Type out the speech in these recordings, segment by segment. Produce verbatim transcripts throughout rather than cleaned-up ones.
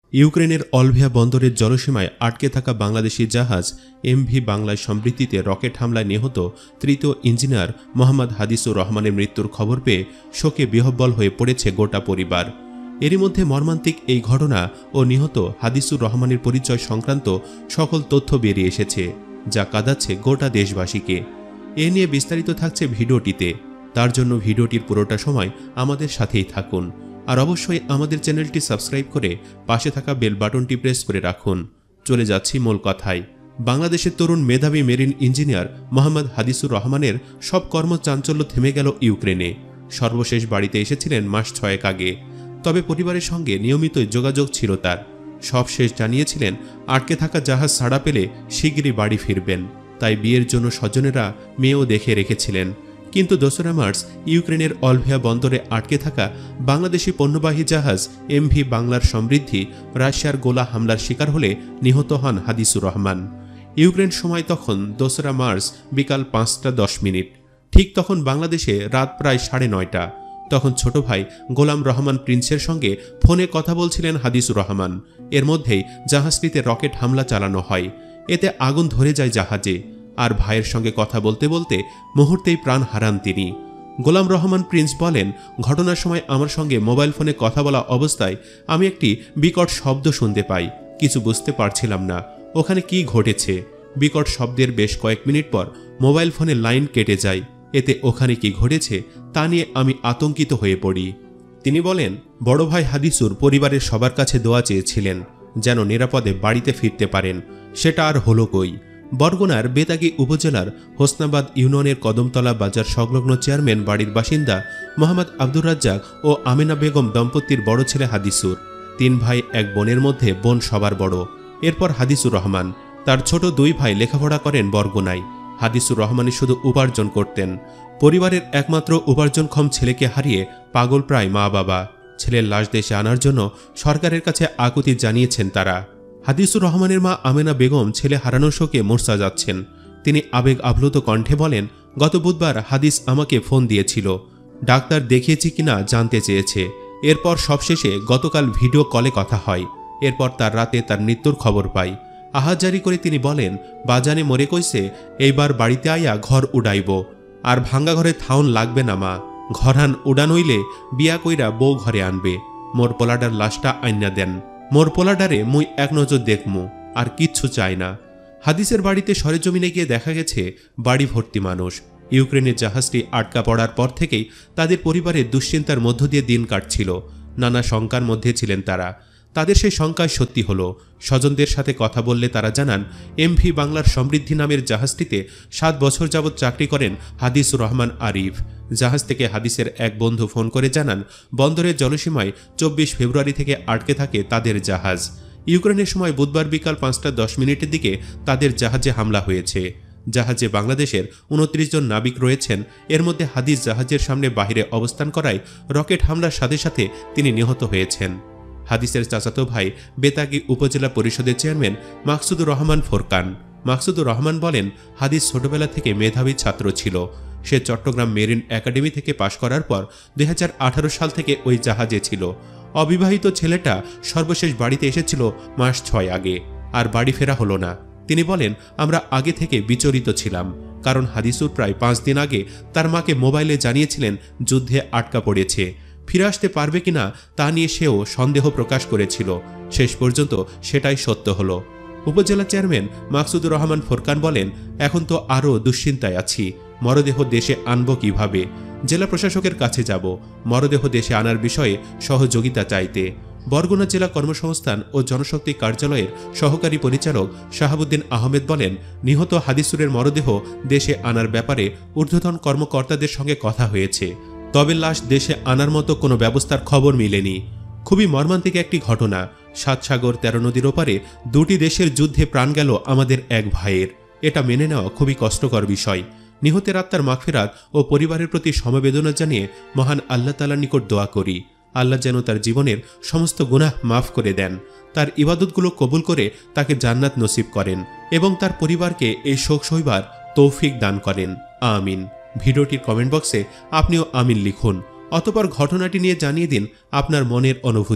ইউক্রেনের অলভিয়া বন্দরের জলসীমায় আটকে থাকা বাংলাদেশি জাহাজ এমভি বাংলায় সমৃদ্ধিতে রকেট হামলায় নিহত তৃতীয় ইঞ্জিনিয়ার মোহাম্মদ হাদিসুর রহমানের মৃত্যুর খবর পেয়ে শোকে বিহ্বল হয়ে পড়েছে গোটা পরিবার। এরই মধ্যে মর্মান্তিক এই ঘটনা ও নিহত হাদিসুর রহমানের পরিচয় সংক্রান্ত সকল তথ্য বেরিয়ে এসেছে, যা কাঁদাচ্ছে গোটা দেশবাসীকে। এ নিয়ে বিস্তারিত থাকছে ভিডিওটিতে। তার জন্য ভিডিওটির পুরোটা সময় আমাদের সাথেই থাকুন, আর অবশ্যই আমাদের চ্যানেলটি সাবস্ক্রাইব করে পাশে থাকা বেল বাটনটি প্রেস করে রাখুন। চলে যাচ্ছি মূল কথায়। বাংলাদেশের তরুণ মেধাবী মেরিন ইঞ্জিনিয়ার মোহাম্মদ হাদিসুর রহমানের সব কর্মচাঞ্চল্য থেমে গেল ইউক্রেনে। সর্বশেষ বাড়িতে এসেছিলেন মাস ছয়েক আগে। তবে পরিবারের সঙ্গে নিয়মিতই যোগাযোগ ছিল তার। সবশেষ জানিয়েছিলেন আটকে থাকা জাহাজ ছাড়া পেলে শিগগিরই বাড়ি ফিরবেন। তাই বিয়ের জন্য স্বজনেরা মেয়েও দেখে রেখেছিলেন। কিন্তু দোসরা মার্চ ইউক্রেনের অলভিয়া বন্দরে আটকে থাকা বাংলাদেশি পণ্যবাহী জাহাজ এমভি বাংলার সমৃদ্ধি রাশিয়ার গোলা হামলার শিকার হলে নিহত হন হাদিসুর রহমান। ইউক্রেন সময় তখন দোসরা মার্চ বিকাল পাঁচটা দশ মিনিট। ঠিক তখন বাংলাদেশে রাত প্রায় সাড়ে নয়টা। তখন ছোট ভাই গোলাম রহমান প্রিন্সের সঙ্গে ফোনে কথা বলছিলেন হাদিসুর রহমান। এর মধ্যেই জাহাজটিতে রকেট হামলা চালানো হয়। এতে আগুন ধরে যায় জাহাজে। আর ভাইয়ের সঙ্গে কথা বলতে বলতে মুহূর্তেই প্রাণ হারান তিনি। গোলাম রহমান প্রিন্স বলেন, ঘটনার সময় আমার সঙ্গে মোবাইল ফোনে কথা বলা অবস্থায় আমি একটি বিকট শব্দ শুনতে পাই। কিছু বুঝতে পারছিলাম না ওখানে কি ঘটেছে। বিকট শব্দের বেশ কয়েক মিনিট পর মোবাইল ফোনে লাইন কেটে যায়। এতে ওখানে কি ঘটেছে তা নিয়ে আমি আতঙ্কিত হয়ে পড়ি। তিনি বলেন, বড় ভাই হাদিসুর পরিবারের সবার কাছে দোয়া চেয়েছিলেন যেন নিরাপদে বাড়িতে ফিরতে পারেন। সেটা আর হলো কই। বরগুনার বেতাগী উপজেলার হোসনাবাদ ইউনিয়নের কদমতলা বাজার সংলগ্ন চেয়ারম্যান বাড়ির বাসিন্দা মোহাম্মদ আব্দুর রাজ্জাক ও আমিনা বেগম দম্পতির বড় ছেলে হাদিসুর। তিন ভাই এক বোনের মধ্যে বোন সবার বড়। এরপর হাদিসুর রহমান। তার ছোট দুই ভাই লেখাপড়া করেন বরগুনায়। হাদিসুর রহমানই শুধু উপার্জন করতেন। পরিবারের একমাত্র উপার্জনক্ষম ছেলেকে হারিয়ে পাগল প্রায় মা বাবা। ছেলের লাশ দেশে আনার জন্য সরকারের কাছে আকুতি জানিয়েছেন তারা। হাদিসুর রহমানের মা আমেনা বেগম ছেলে হারানোর শোকে মূর্ছা যাচ্ছেন। তিনি আবেগ আপ্লুত কণ্ঠে বলেন, গত বুধবার হাদিস আমাকে ফোন দিয়েছিল। ডাক্তার দেখিয়েছি কিনা জানতে চেয়েছে। এরপর সবশেষে গতকাল ভিডিও কলে কথা হয়। এরপর তার রাতে তার মৃত্যুর খবর পাই। আহাজারি করে তিনি বলেন, বাজানে মরে কইছে এইবার বাড়িতে আইয়া ঘর উড়াইব। আর ভাঙ্গা ঘরে থাউন লাগবে না মা। ঘরান উড়ান হইলে বিয়া কইরা বউ ঘরে আনবে। মোর পোলাডার লাশটা আইনা দেন। মোর পোলাডারে মুই এক নজর দেখমু, আর কিচ্ছু চাই না। হাদিসের বাড়িতে সরেজমিনে গিয়ে দেখা গেছে বাড়ি ভর্তি মানুষ। ইউক্রেনের জাহাজটি আটকা পড়ার পর থেকেই তাদের পরিবারের দুশ্চিন্তার মধ্য দিয়ে দিন কাটছিল। নানা শঙ্কার মধ্যে ছিলেন তারা। তাদের সেই শঙ্কায় সত্যি হলো। স্বজনদের সাথে কথা বললে তারা জানান, এমভি বাংলার সমৃদ্ধি নামের জাহাজটিতে সাত বছর যাবৎ চাকরি করেন হাদিসুর রহমান আরিফ। জাহাজ থেকে হাদিসের এক বন্ধু ফোন করে জানান, বন্দরের জলসীমায় চব্বিশ ফেব্রুয়ারি থেকে আটকে থাকে তাদের জাহাজ। ইউক্রেনের সময় বুধবার বিকাল পাঁচটা দশ মিনিটের দিকে তাদের জাহাজে হামলা হয়েছে। জাহাজে বাংলাদেশের উনত্রিশ জন নাবিক রয়েছেন। এর মধ্যে হাদিস জাহাজের সামনে বাহিরে অবস্থান করায় রকেট হামলার সাথে সাথে তিনি নিহত হয়েছেন। হাদিসের চাচাতো ভাই বেতাগী উপজেলা পরিষদের চেয়ারম্যান মাকসুদুর রহমান ফোরকান। মাকসুদুর রহমান বলেন, হাদিস ছোটবেলা থেকে মেধাবী ছাত্র ছিল। সে চট্টগ্রাম মেরিন একাডেমি থেকে পাশ করার পর দুই হাজার আঠারো সাল থেকে ওই জাহাজে ছিল। অবিবাহিত ছেলেটা সর্বশেষ বাড়িতে এসেছিল মাস ছয় আগে, আর বাড়ি ফেরা হলো না। তিনি বলেন, আমরা আগে থেকে বিচলিত ছিলাম, কারণ হাদিসুর প্রায় পাঁচ দিন আগে তার মাকে মোবাইলে জানিয়েছিলেন যুদ্ধে আটকা পড়েছে। ফিরে আসতে পারবে কিনা তা নিয়ে সেও সন্দেহ প্রকাশ করেছিল। শেষ পর্যন্ত সেটাই সত্য হলো। উপজেলা চেয়ারম্যান মাকসুদুর রহমান ফোরকান বলেন, এখন তো আরও দুশ্চিন্তায় আছি। মরদেহ দেশে আনব কিভাবে? জেলা প্রশাসকের কাছে যাব মরদেহ দেশে আনার বিষয়ে সহযোগিতা চাইতে। বরগুনা জেলা কর্মসংস্থান ও জনশক্তি কার্যালয়ের সহকারী পরিচালক শাহাবুদ্দিন আহমেদ বলেন, নিহত হাদিসুরের মরদেহ দেশে আনার ব্যাপারে ঊর্ধ্বতন কর্মকর্তাদের সঙ্গে কথা হয়েছে। তবে লাশ দেশে আনার মতো কোনো ব্যবস্থার খবর মিলেনি। খুবই মর্মান্তিক একটি ঘটনা। সাত সাগর তেরো নদীর ওপারে দুটি দেশের যুদ্ধে প্রাণ গেল আমাদের এক ভাইয়ের। এটা মেনে নেওয়া খুবই কষ্টকর বিষয়। নিহতের আত্মার মাগফিরাত ও পরিবারের প্রতি সমবেদনা জানিয়ে মহান আল্লাহ তাআলার নিকট দোয়া করি, আল্লাহ যেন তার জীবনের সমস্ত গুনাহ মাফ করে দেন, তার ইবাদতগুলো কবুল করে তাকে জান্নাত নসিব করেন এবং তার পরিবারকে এই শোক সইবার তৌফিক দান করেন। আমিন। ভিডিওটির কমেন্ট বক্সে আপনিও আমিন লিখুন। অতঃপর ঘটনাটি নিয়ে জানিয়ে দিন আপনার মনের অনুভূতি।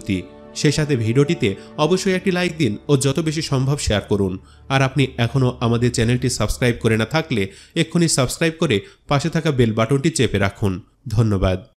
সেই সাথে ভিডিওটিতে অবশ্যই একটি লাইক দিন ও যত বেশি সম্ভব শেয়ার করুন। আর আপনি এখনও আমাদের চ্যানেলটি সাবস্ক্রাইব করে না থাকলে এক্ষুনি সাবস্ক্রাইব করে পাশে থাকা বেল বাটনটি চেপে রাখুন। ধন্যবাদ।